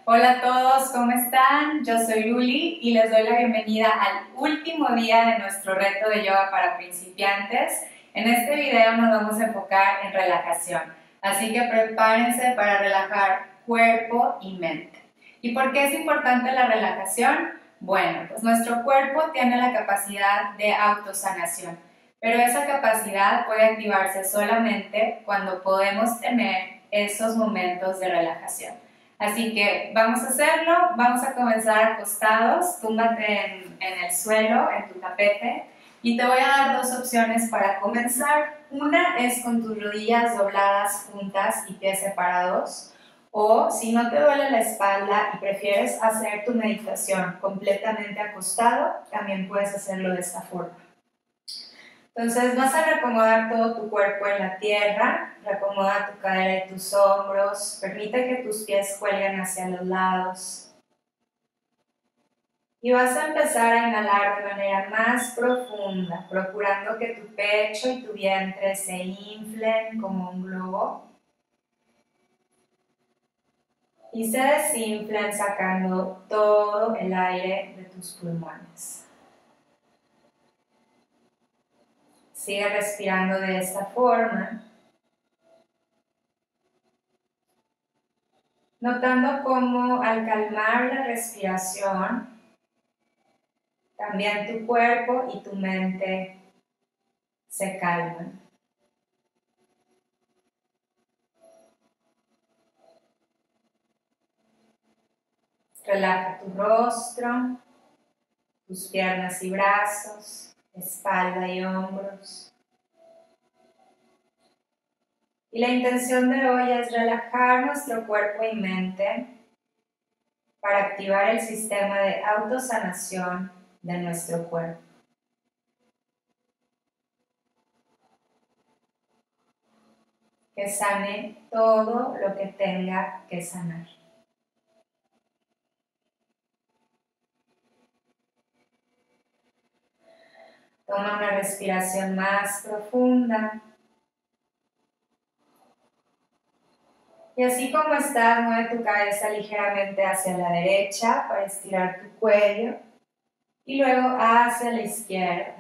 Hola a todos, ¿cómo están? Yo soy Luli y les doy la bienvenida al último día de nuestro reto de yoga para principiantes. En este video nos vamos a enfocar en relajación, así que prepárense para relajar cuerpo y mente. ¿Y por qué es importante la relajación? Bueno, pues nuestro cuerpo tiene la capacidad de autosanación, pero esa capacidad puede activarse solamente cuando podemos tener esos momentos de relajación. Así que vamos a hacerlo, vamos a comenzar acostados, túmbate en el suelo, en tu tapete, y te voy a dar dos opciones para comenzar. Una es con tus rodillas dobladas juntas y pies separados, o si no te duele la espalda y prefieres hacer tu meditación completamente acostado, también puedes hacerlo de esta forma. Entonces vas a reacomodar todo tu cuerpo en la tierra, reacomoda tu cadera y tus hombros, permite que tus pies cuelguen hacia los lados. Y vas a empezar a inhalar de manera más profunda, procurando que tu pecho y tu vientre se inflen como un globo. Y se desinflen sacando todo el aire de tus pulmones. Sigue respirando de esta forma, notando cómo al calmar la respiración, también tu cuerpo y tu mente se calman. Relaja tu rostro, tus piernas y brazos, espalda y hombros. Y la intención de hoy es relajar nuestro cuerpo y mente para activar el sistema de autosanación de nuestro cuerpo. Que sane todo lo que tenga que sanar. Toma una respiración más profunda. Y así como estás, mueve tu cabeza ligeramente hacia la derecha para estirar tu cuello y luego hacia la izquierda.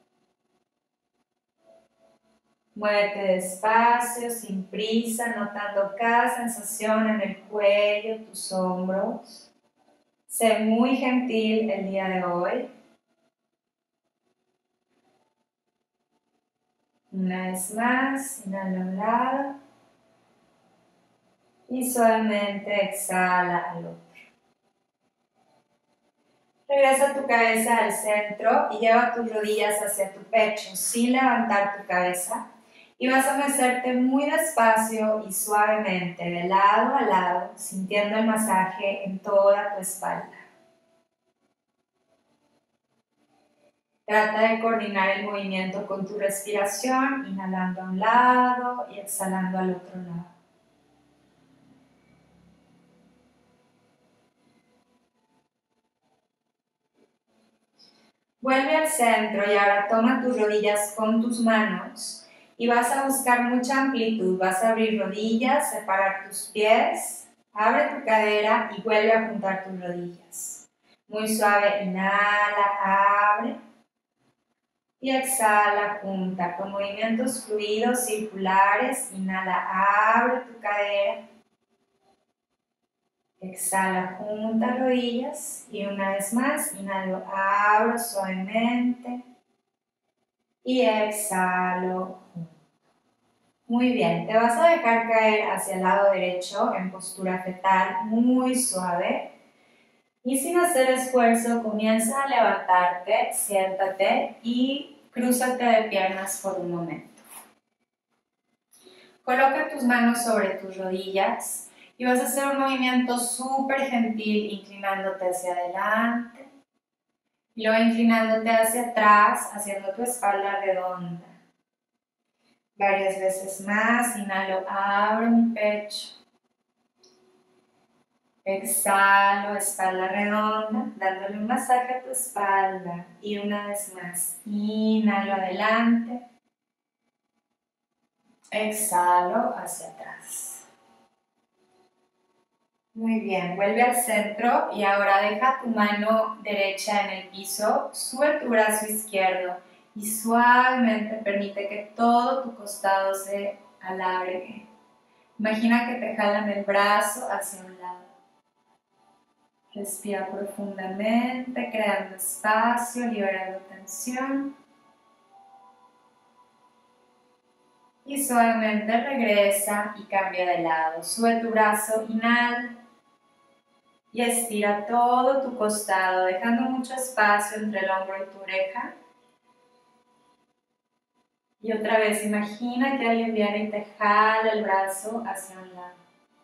Muévete despacio, sin prisa, notando cada sensación en el cuello, tus hombros. Sé muy gentil el día de hoy. Una vez más, inhala a un lado y suavemente exhala al otro. Regresa tu cabeza al centro y lleva tus rodillas hacia tu pecho sin levantar tu cabeza. Y vas a mecerte muy despacio y suavemente de lado a lado, sintiendo el masaje en toda tu espalda. Trata de coordinar el movimiento con tu respiración, inhalando a un lado y exhalando al otro lado. Vuelve al centro y ahora toma tus rodillas con tus manos. Y vas a buscar mucha amplitud, vas a abrir rodillas, separar tus pies, abre tu cadera y vuelve a juntar tus rodillas. Muy suave, inhala, abre y exhala, junta. Con movimientos fluidos, circulares, inhala, abre tu cadera. Exhala, junta rodillas y una vez más, inhalo, abro suavemente y exhalo. Muy bien, te vas a dejar caer hacia el lado derecho en postura fetal muy suave y sin hacer esfuerzo comienza a levantarte, siéntate y crúzate de piernas por un momento. Coloca tus manos sobre tus rodillas y vas a hacer un movimiento súper gentil inclinándote hacia adelante y luego inclinándote hacia atrás haciendo tu espalda redonda. Varias veces más, inhalo, abro mi pecho. Exhalo, espalda redonda, dándole un masaje a tu espalda. Y una vez más, inhalo adelante. Exhalo hacia atrás. Muy bien, vuelve al centro y ahora deja tu mano derecha en el piso, sube tu brazo izquierdo y suavemente permite que todo tu costado se alargue. Imagina que te jalan el brazo hacia un lado. Respira profundamente, creando espacio, liberando tensión. Y suavemente regresa y cambia de lado. Sube tu brazo, inhala. Y estira todo tu costado, dejando mucho espacio entre el hombro y tu oreja. Y otra vez, imagina que alguien viene y te jala el brazo hacia un lado.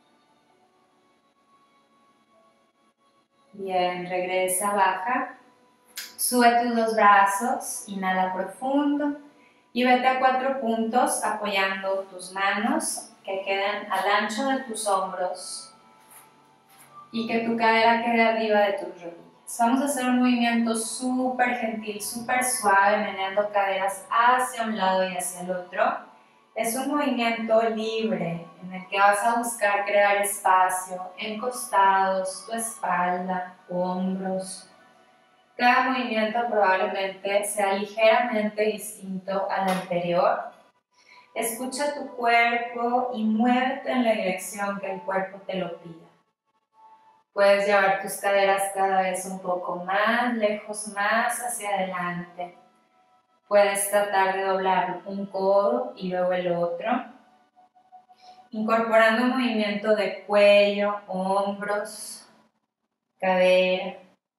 Bien, regresa, baja. Sube tus dos brazos, inhala profundo. Y vete a 4 puntos apoyando tus manos que queden al ancho de tus hombros. Y que tu cadera quede arriba de tus rodillas. Vamos a hacer un movimiento súper gentil, súper suave, meneando caderas hacia un lado y hacia el otro. Es un movimiento libre en el que vas a buscar crear espacio en costados, tu espalda, hombros. Cada movimiento probablemente sea ligeramente distinto al anterior. Escucha tu cuerpo y muévete en la dirección que el cuerpo te lo pida. Puedes llevar tus caderas cada vez un poco más lejos, más hacia adelante. Puedes tratar de doblar un codo y luego el otro, incorporando un movimiento de cuello, hombros, cadera.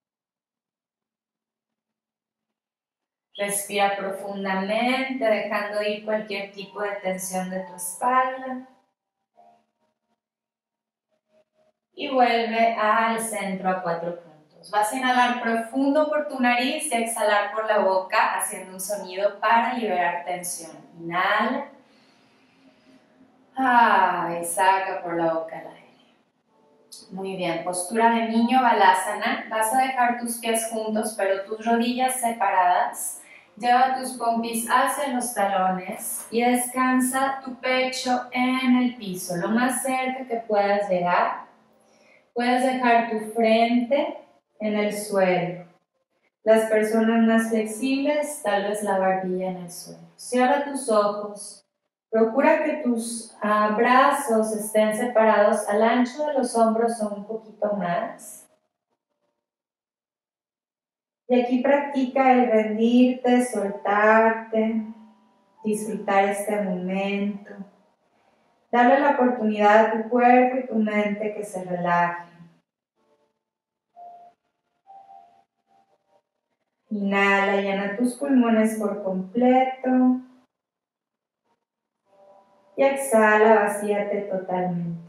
Respira profundamente, dejando ir cualquier tipo de tensión de tu espalda. Y vuelve al centro a 4 puntos. Vas a inhalar profundo por tu nariz y exhalar por la boca haciendo un sonido para liberar tensión. Inhala. Y saca por la boca el aire. Muy bien, postura de niño balasana. Vas a dejar tus pies juntos pero tus rodillas separadas. Lleva tus pompis hacia los talones y descansa tu pecho en el piso, lo más cerca que puedas llegar. Puedes dejar tu frente en el suelo. Las personas más flexibles, tal vez la barbilla en el suelo. Cierra tus ojos. Procura que tus brazos estén separados al ancho de los hombros o un poquito más. Y aquí practica el rendirte, soltarte, disfrutar este momento. Darle la oportunidad a tu cuerpo y tu mente que se relajen. Inhala, llena tus pulmones por completo. Y exhala, vacíate totalmente.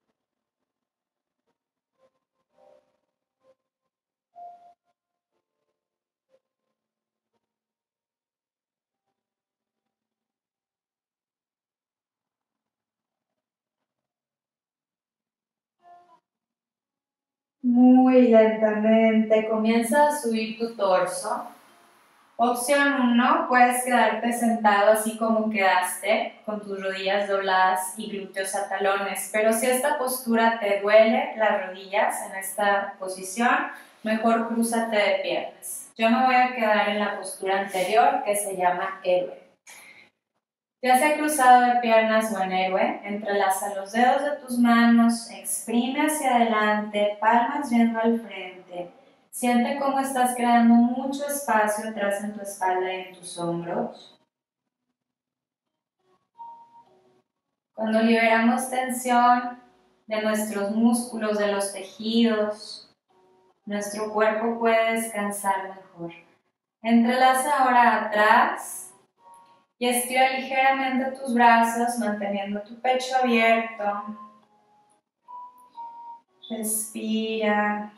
Muy lentamente comienza a subir tu torso. Opción 1, puedes quedarte sentado así como quedaste, con tus rodillas dobladas y glúteos a talones. Pero si esta postura te duele las rodillas en esta posición, mejor crúzate de piernas. Yo me voy a quedar en la postura anterior que se llama héroe. Ya sea cruzado de piernas o en héroe, entrelaza los dedos de tus manos, exprime hacia adelante, palmas yendo al frente. Siente cómo estás creando mucho espacio atrás en tu espalda y en tus hombros. Cuando liberamos tensión de nuestros músculos, de los tejidos, nuestro cuerpo puede descansar mejor. Entrelaza ahora atrás. Y estira ligeramente tus brazos, manteniendo tu pecho abierto. Respira.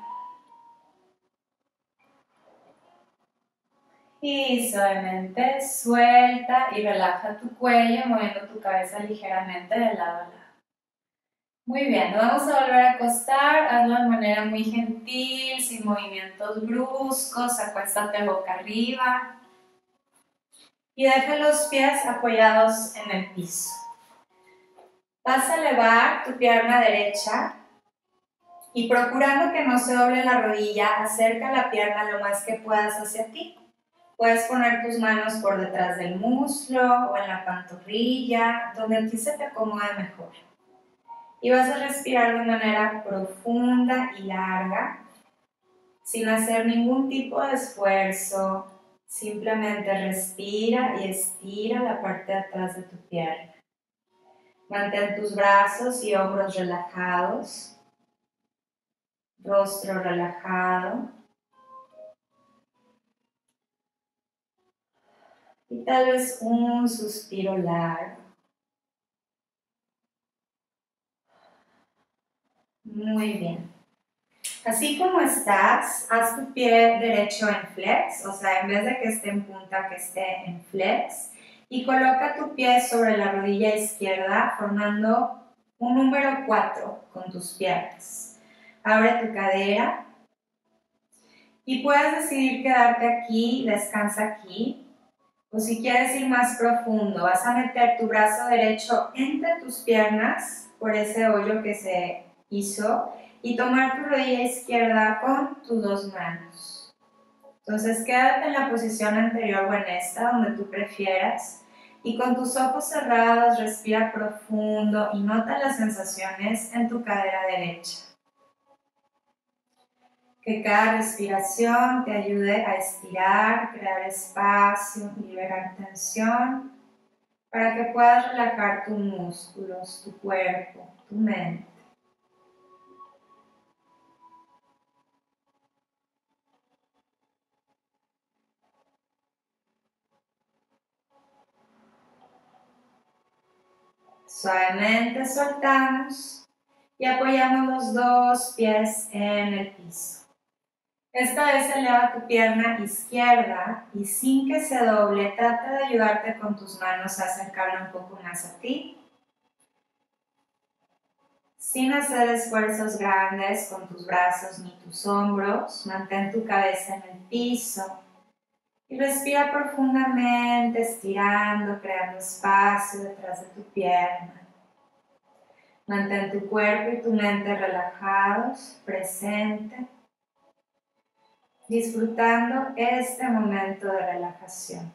Y suavemente suelta y relaja tu cuello, moviendo tu cabeza ligeramente de lado a lado. Muy bien, nos vamos a volver a acostar. Hazlo de manera muy gentil, sin movimientos bruscos. Acuéstate boca arriba. Y deja los pies apoyados en el piso. Vas a elevar tu pierna derecha Y procurando que no se doble la rodilla, acerca la pierna lo más que puedas hacia ti. Puedes poner tus manos por detrás del muslo o en la pantorrilla, donde a ti se te acomode mejor. Y vas a respirar de manera profunda y larga, sin hacer ningún tipo de esfuerzo. Simplemente respira y estira la parte de atrás de tu pierna. Mantén tus brazos y hombros relajados, rostro relajado. Y tal vez un suspiro largo. Muy bien. Así como estás, haz tu pie derecho en flex, o sea, en vez de que esté en punta, que esté en flex. Y coloca tu pie sobre la rodilla izquierda, formando un número 4 con tus piernas. Abre tu cadera y puedes decidir quedarte aquí, descansa aquí. O si quieres ir más profundo, vas a meter tu brazo derecho entre tus piernas, por ese hoyo que se hizo, y tomar tu rodilla izquierda con tus dos manos. Entonces quédate en la posición anterior o en esta, donde tú prefieras, y con tus ojos cerrados respira profundo y nota las sensaciones en tu cadera derecha. Que cada respiración te ayude a estirar, crear espacio, liberar tensión, para que puedas relajar tus músculos, tu cuerpo, tu mente. Suavemente soltamos y apoyamos los dos pies en el piso. Esta vez eleva tu pierna izquierda y sin que se doble, trata de ayudarte con tus manos a acercarla un poco más a ti. Sin hacer esfuerzos grandes con tus brazos ni tus hombros, mantén tu cabeza en el piso y respira profundamente, estirando, creando espacio detrás de tu pierna. Mantén tu cuerpo y tu mente relajados, presente, disfrutando este momento de relajación.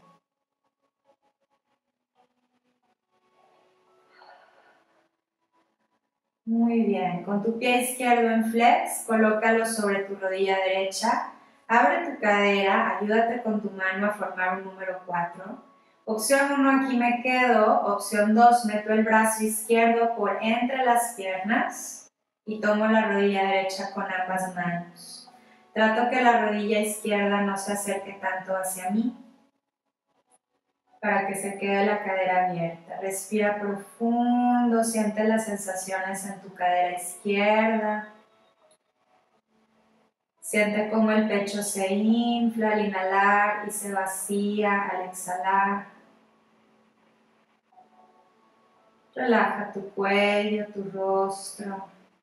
Muy bien, con tu pie izquierdo en flex, colócalo sobre tu rodilla derecha, abre tu cadera, ayúdate con tu mano a formar un número 4. Opción 1, aquí me quedo. Opción 2, meto el brazo izquierdo por entre las piernas y tomo la rodilla derecha con ambas manos. Trato que la rodilla izquierda no se acerque tanto hacia mí, para que se quede la cadera abierta. Respira profundo, siente las sensaciones en tu cadera izquierda. Siente cómo el pecho se infla al inhalar y se vacía al exhalar. Relaja tu cuello, tu rostro.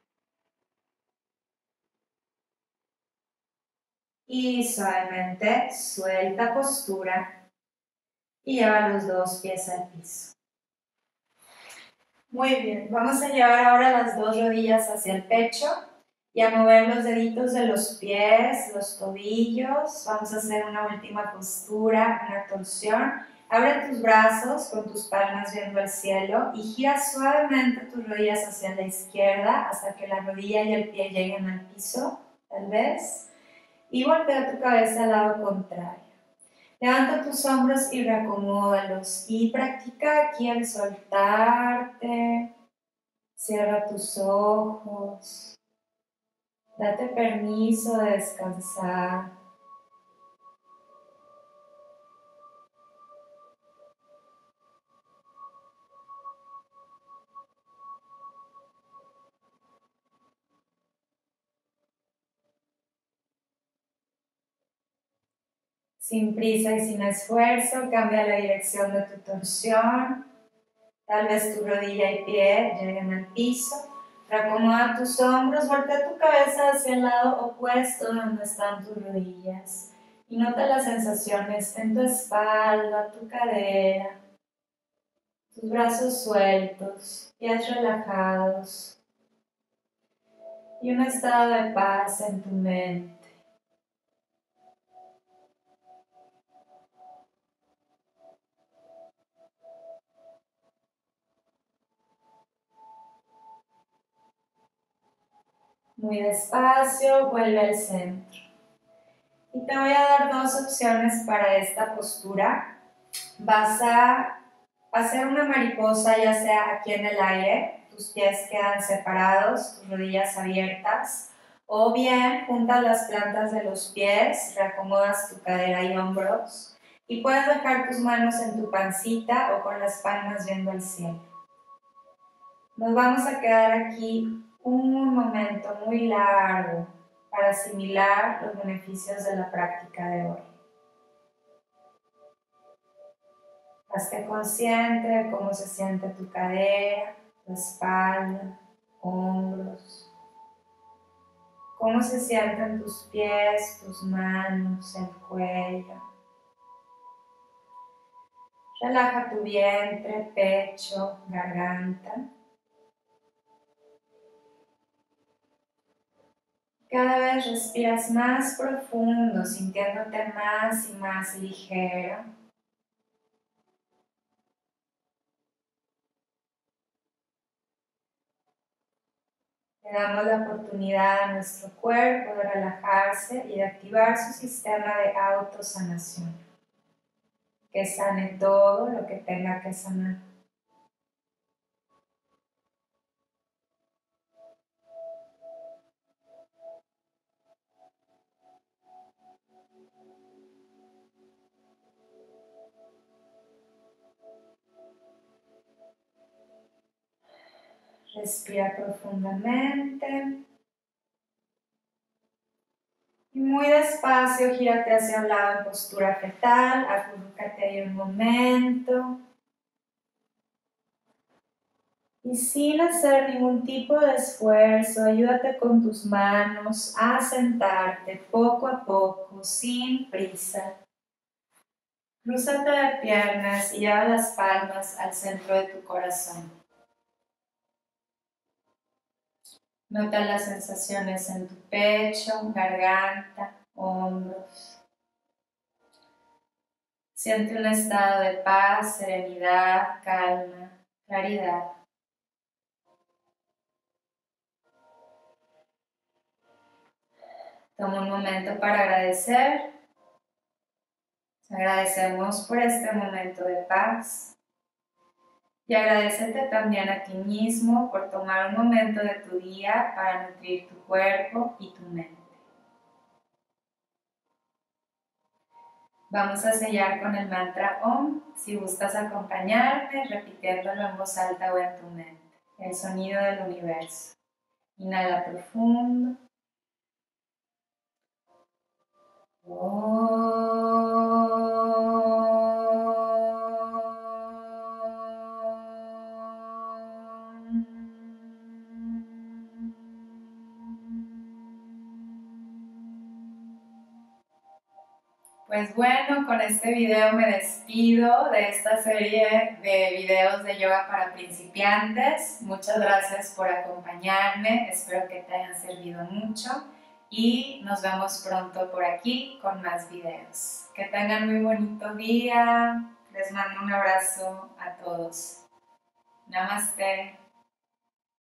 Y suavemente suelta postura y lleva los dos pies al piso. Muy bien, vamos a llevar ahora las dos rodillas hacia el pecho y a mover los deditos de los pies, los tobillos. Vamos a hacer una última postura, una torsión. Abre tus brazos con tus palmas viendo al cielo y gira suavemente tus rodillas hacia la izquierda hasta que la rodilla y el pie lleguen al piso, tal vez. Y voltea tu cabeza al lado contrario. Levanta tus hombros y reacomódalos y practica aquí el soltarte. Cierra tus ojos. Date permiso de descansar. Sin prisa y sin esfuerzo, cambia la dirección de tu torsión. Tal vez tu rodilla y pie lleguen al piso. Reacomoda tus hombros, voltea tu cabeza hacia el lado opuesto donde están tus rodillas. Y nota las sensaciones en tu espalda, tu cadera, tus brazos sueltos, pies relajados. y un estado de paz en tu mente. Muy despacio, vuelve al centro. Y te voy a dar dos opciones para esta postura. Vas a hacer una mariposa, ya sea aquí en el aire, tus pies quedan separados, tus rodillas abiertas, o bien juntas las plantas de los pies, reacomodas tu cadera y hombros, y puedes dejar tus manos en tu pancita o con las palmas viendo al cielo. Nos vamos a quedar aquí un momento muy largo para asimilar los beneficios de la práctica de hoy. Hazte consciente de cómo se siente tu cadera, tu espalda, hombros. Cómo se sienten tus pies, tus manos, el cuello. Relaja tu vientre, pecho, garganta. Cada vez respiras más profundo, sintiéndote más y más ligero. Le damos la oportunidad a nuestro cuerpo de relajarse y de activar su sistema de autosanación. Que sane todo lo que tenga que sanar. Respira profundamente. Y muy despacio, gírate hacia un lado en postura fetal, acurrúcate ahí un momento. Y sin hacer ningún tipo de esfuerzo, ayúdate con tus manos a sentarte poco a poco, sin prisa. Crúzate de piernas y lleva las palmas al centro de tu corazón. Nota las sensaciones en tu pecho, garganta, hombros. Siente un estado de paz, serenidad, calma, claridad. Toma un momento para agradecer. Agradecemos por este momento de paz. Y agradécete también a ti mismo por tomar un momento de tu día para nutrir tu cuerpo y tu mente. Vamos a sellar con el mantra OM. Si gustas acompañarme, repitiéndolo en voz alta o en tu mente. El sonido del universo. Inhala profundo. Pues bueno, con este video me despido de esta serie de videos de yoga para principiantes. Muchas gracias por acompañarme, espero que te hayan servido mucho y nos vemos pronto por aquí con más videos. Que tengan muy bonito día, les mando un abrazo a todos. Namaste.